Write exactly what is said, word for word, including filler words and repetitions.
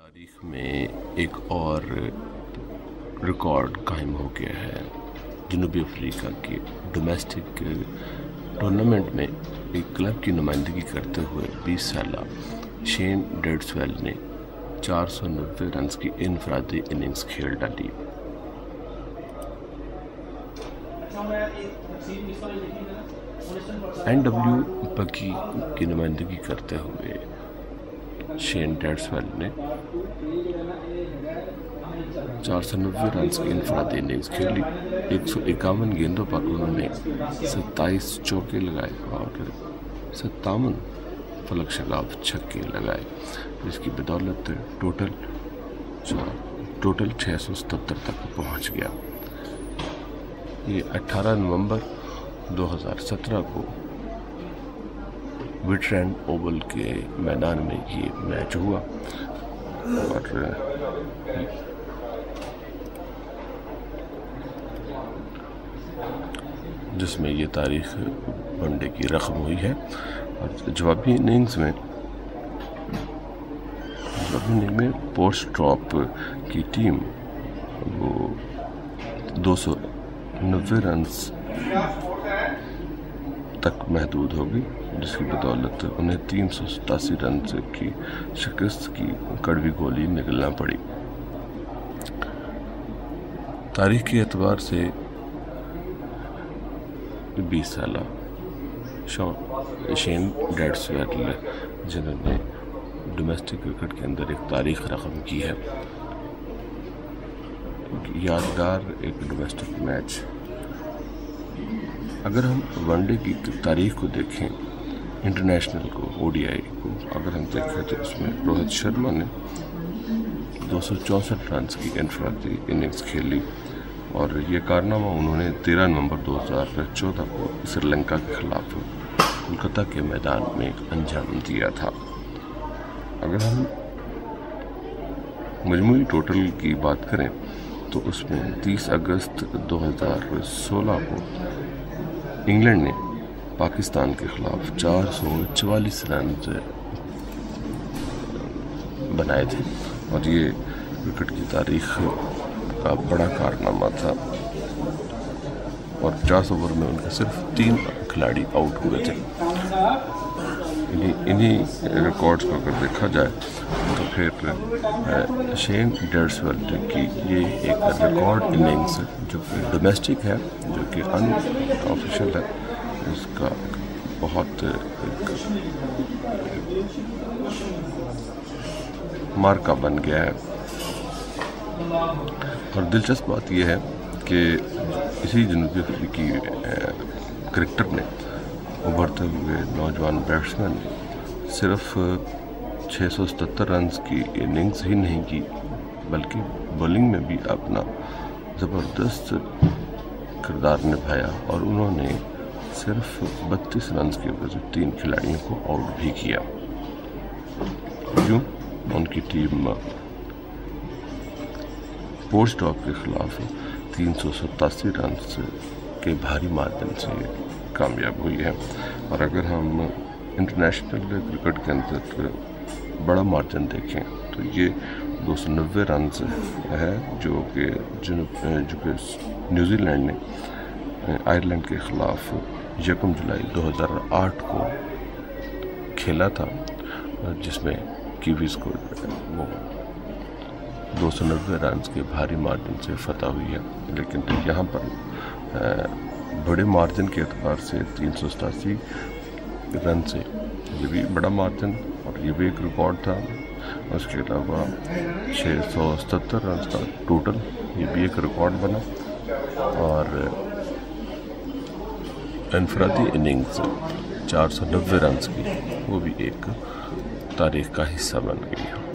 تاریخ میں ایک اور ریکارڈ قائم ہو گیا ہے۔ جنوبی افریقہ کے ڈومیسٹک ٹورنامنٹ میں ایک کلب کی نمائندگی کرتے ہوئے بیس سالہ شین ڈیڈسویل نے چار سو نوے رنز کی انفرادی اننگز کھیل ڈالی۔ این ڈبلیو بکی کی نمائندگی کرتے ہوئے شین ڈیڈسویل نے چار سو نوے رنز کی انفرادی اننگز کھیلی۔ ایک سو اکاون گیندوں پر انہوں نے ستائیس چوکے لگائے اور ستاون فلک شگاف چھکے لگائے، جس کی بدولت ٹوٹل ٹوٹل چھ سو ستتر تک پہنچ گیا۔ یہ اٹھارہ نومبر دو ہزار سترہ کو وٹرینڈ اوول کے میدان میں یہ میچ ہوا اور جس میں یہ تاریخ ون ڈے کی رقم ہوئی ہے۔ اور جوابی اننگز میں جوابی اننگ میں پورٹ ڈراپ کی ٹیم وہ دو سو نوے رنز تک محدود ہوگی، جس کی بدولت انہیں تین سو ستاسی رنز کی شکست کی کڑوی گولی نگلنا پڑی۔ تاریخ کے اعتبار سے بیس سالہ شین ڈیڈسویل جنہوں نے ڈومیسٹک کرکٹ کے اندر ایک تاریخ رقم کی ہے، یادگار ایک ڈومیسٹک میچ۔ اگر ہم ون ڈے کی تاریخ کو دیکھیں، انٹرنیشنل کو، او ڈی آئی کو اگر ہم دیکھیں تو اس میں روہت شرما نے دو سو چونسٹھ رنز کی انفرادی اننگز کھیلی اور یہ کارنامہ انہوں نے تیرہ نومبر دو ہزار چودہ کو سری لنکا کے خلاف کولکتہ کے میدان میں انجام دیا تھا۔ اگر ہم مجموعی ٹوٹل کی بات کریں تو اس میں تیس اگست دو ہزار سولہ کو انگلینڈ نے پاکستان کے خلاف چار سو چوالیس رنز بنائے تھے اور یہ کرکٹ کی تاریخ کا بڑا کارنامہ تھا، اور پچاس اوور میں ان کے صرف تین کھلاڑی آؤٹ ہوئے تھے۔ انہی ریکارڈز کو اگر دیکھا جائے تو پھر شین ڈیڈسویل کی یہ ایک ریکارڈ اننگز جو کہ ڈومیسٹک ہے، جو کہ ان آفیشیل ہے، اس کا بہت مارکہ بن گیا ہے۔ اور دلچسپ بات یہ ہے کہ اسی جنوبی افریقی کرکٹر نے ابھرتے ہوئے نوجوان بیٹسمین نے صرف چھ سو ستتر رنز کی اننگز ہی نہیں کی، بلکہ بولنگ میں بھی اپنا زبردست کردار نبھایا اور انہوں نے صرف بتیس رنز کے وجہ سے تین کھلاڑیوں کو آؤٹ بھی کیا۔ یوں ان کی ٹیم پورٹ ڈراپ کے خلاف تین سو ستاسی رنز کے بھاری مارجن سے کامیاب ہوئی ہے۔ اور اگر ہم انٹرنیشنل کرکٹ کے اندر بڑا مارجن دیکھیں تو یہ دو سو نوے رنز ہے، جو کہ جنوب جو کہ نیوزی لینڈ نے آئرلینڈ کے خلاف یکم جولائی دو ہزار آٹھ کو کھیلا تھا، جس میں کیویز کو وہ دو سو نوے رنز کے بھاری مارجن سے فتح ہوئی ہے۔ لیکن یہاں پر بڑے مارجن کے اعتبار سے تین سو ستاسی رن سے یہ بھی بڑا مارجن اور یہ بھی ایک ریکارڈ تھا۔ اس کے علاوہ چھ سو ستتر رنز کا ٹوٹل، یہ بھی ایک ریکارڈ بنا، اور انفرادی اننگز چار سو نوے رنز کی وہ بھی ایک تاریخ کا حصہ بن گئی ہے۔